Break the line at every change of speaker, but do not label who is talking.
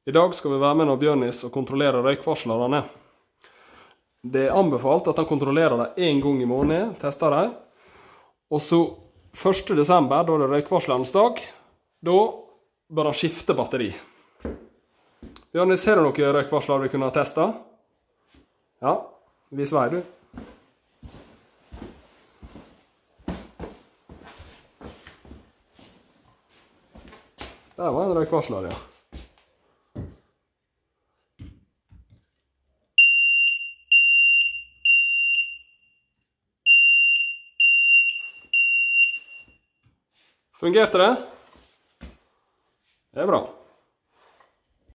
I dag skal vi være med når Bjørnis og kontrollere røykvarslerne. Det er anbefalt at han kontrollerer dem en gang i måneden, tester dem. Og så 1. desember, da er det røykvarslerens dag, da bør han skifte batteri. Bjørnis, ser du noen røykvarsler vi kunne ha testet? Ja, vis vei du. Der var en røykvarsler, ja. Fungerte det? Det er bra.